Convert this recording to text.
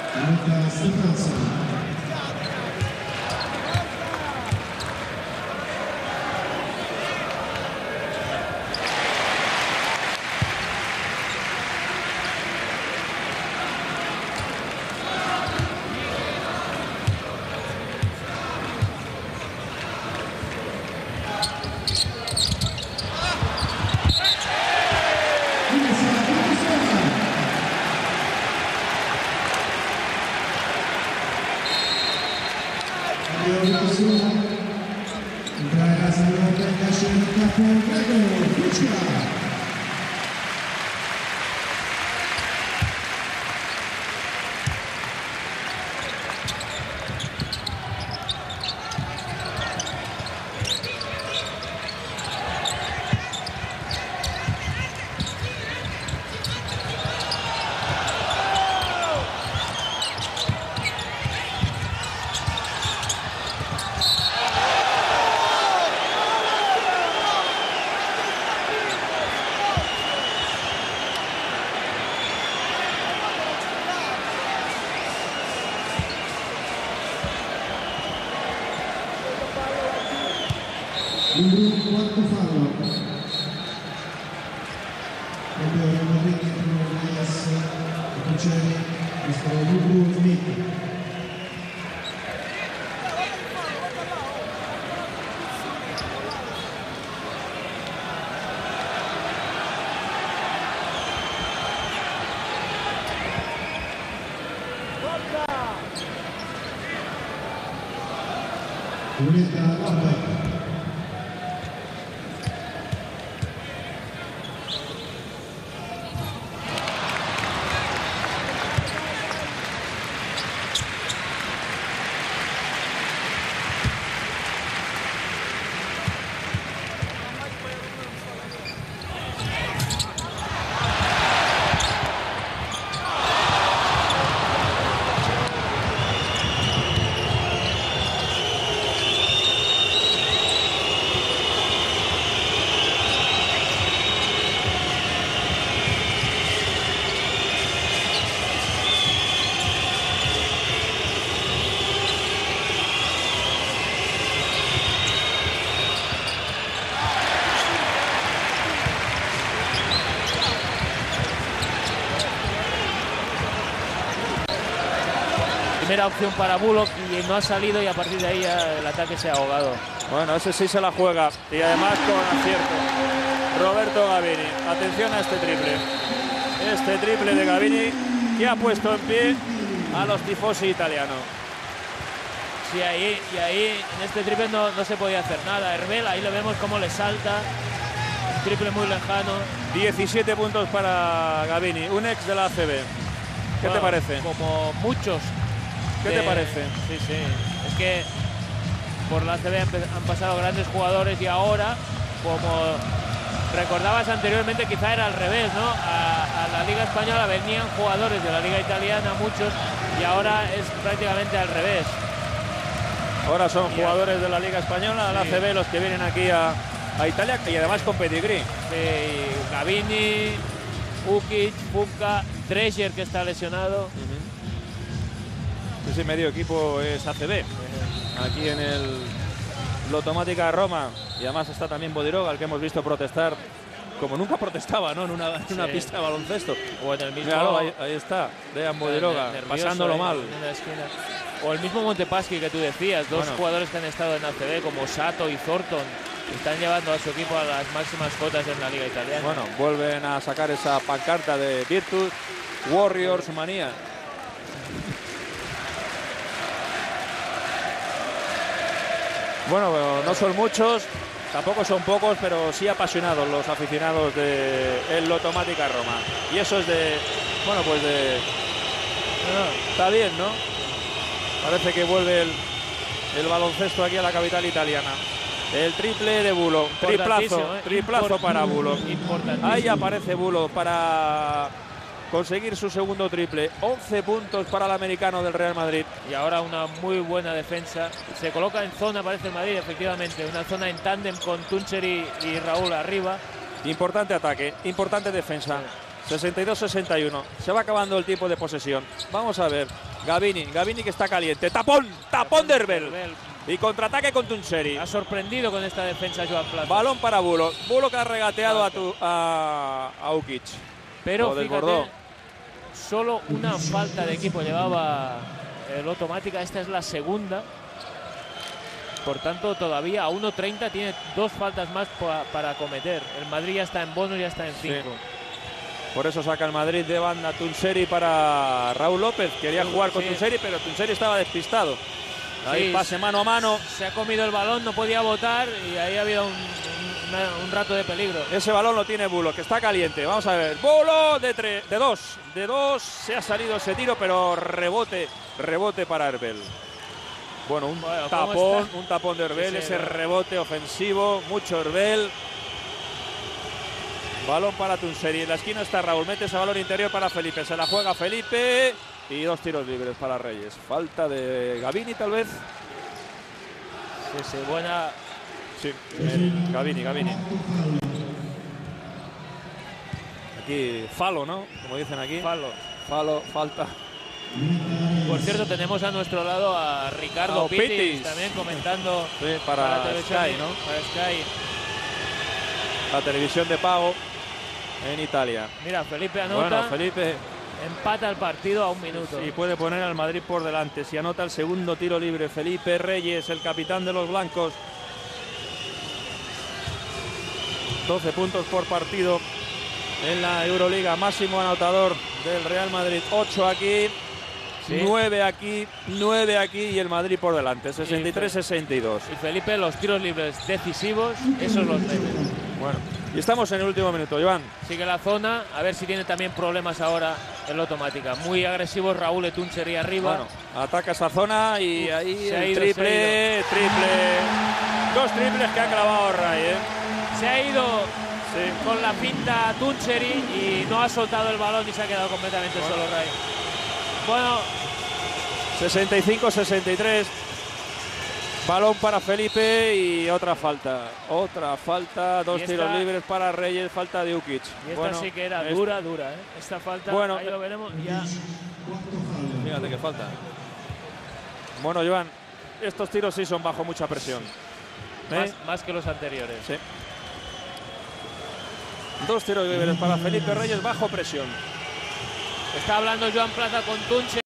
Lucas Stephenson. Un quarto fallo. Proprio nel momento in cui Elias Cuceri questo Lubu Smith. Lunetta Lopez. Primera opción para Bullock y no ha salido, y a partir de ahí el ataque se ha ahogado. Bueno, ese sí se la juega y además con acierto. Roberto Gavini, atención a este triple. Este triple de Gavini que ha puesto en pie a los tifosi italianos. Sí, ahí en este triple no se podía hacer nada. Herbel, ahí lo vemos cómo le salta. Un triple muy lejano. 17 puntos para Gavini, un ex de la ACB. ¿Qué te parece? Como muchos. ¿Qué te parece? Sí, sí. Es que por la ACB han pasado grandes jugadores y ahora, como recordabas anteriormente, quizá era al revés, ¿no? A la Liga Española venían jugadores de la Liga Italiana, muchos, y ahora es prácticamente al revés. Ahora son jugadores de la Liga Española, la ACB, los que vienen aquí a Italia, y además con pedigrí. Sí, Gavini, Ukic, Puka, Treasure, que está lesionado. Ese medio equipo es ACB, aquí en el Lotomática Roma, y además está también Bodiroga, el que hemos visto protestar como nunca protestaba, ¿no? en una pista de baloncesto. O en el mismo... Claro, ahí está, Dejan Bodiroga, pasándolo mal. O el mismo Montepaschi que tú decías, dos jugadores que han estado en ACB como Sato y Thornton, están llevando a su equipo a las máximas cotas en la Liga Italiana. Bueno, vuelven a sacar esa pancarta de Virtus Warriors Manía. Bueno, no son muchos, tampoco son pocos, pero sí apasionados los aficionados del Lotomática Roma. Y eso es bueno, pues está bien, ¿no? Parece que vuelve el baloncesto aquí a la capital italiana. El triple de Bullock, triplazo para Bullock. Ahí aparece Bullock para conseguir su segundo triple. 11 puntos para el americano del Real Madrid. Y ahora una muy buena defensa. Se coloca en zona, parece el Madrid, efectivamente. Una zona en tándem con Tuncheri y Raúl arriba. Importante ataque, importante defensa. 62-61. Se va acabando el tiempo de posesión. Vamos a ver. Gavini que está caliente. Tapón de Herbel. Y contraataque con Tuncheri. Ha sorprendido con esta defensa Joan Plaza. Balón para Bullock. Bullock ha regateado a Ukic. Pero fíjate, desbordó. Solo una falta de equipo llevaba el automática. Esta es la segunda. Por tanto, todavía a 1.30 tiene 2 faltas más para cometer. El Madrid ya está en bonus, ya está en 5. Sí. Por eso saca el Madrid de banda Tuncheri para Raúl López. Quería jugar con Tuncheri, pero Tuncheri estaba despistado. Ahí pase mano a mano. Se ha comido el balón, no podía botar y ahí ha habido un rato de peligro. Ese balón lo tiene Bullock, que está caliente. Vamos a ver. Bullock de dos. Se ha salido ese tiro, pero rebote para Herbel. Bueno, un tapón de Herbel, ese rebote ofensivo, mucho Herbel. Balón para Tuncheri. En la esquina está Raúl, mete ese balón interior para Felipe. Se la juega Felipe y 2 tiros libres para Reyes. Falta de Gavini, tal vez. Sí, buena. Sí, Gavini. Aquí, falo, ¿no? Como dicen aquí. Falo, falta. Por cierto, tenemos a nuestro lado a Ricardo Pitis también comentando para la televisión, Sky, ¿no? Para Sky. La televisión de pago en Italia. Mira, Felipe anota. Bueno, Felipe empata el partido a 1 minuto. Y puede poner al Madrid por delante. Si anota el segundo tiro libre, Felipe Reyes, el capitán de los blancos. 12 puntos por partido en la Euroliga. Máximo anotador del Real Madrid. 8 aquí. 9 aquí y el Madrid por delante, 63-62. Y Felipe, los tiros libres decisivos, esos los mete. Bueno, y estamos en el último minuto, Iván. Sigue la zona, a ver si tiene también problemas ahora el automática. Muy agresivos Raúl de Tuncheri arriba. Bueno, ataca esa zona y ahí el triple. 2 triples que ha clavado Ray, ¿eh? Se ha ido con la pinta Tuncheri y no ha soltado el balón y se ha quedado completamente solo Ray. Bueno, 65-63. Balón para Felipe y otra falta. 2 tiros libres para Reyes, falta de Ukic. Y esta sí que era dura, ¿eh? Esta falta, ahí lo veremos ya. Fíjate qué falta. Bueno, Joan, estos tiros sí son bajo mucha presión. Más que los anteriores. Sí. 2 tiros libres para Felipe Reyes bajo presión. Está hablando Joan Plaza con Tuncheri.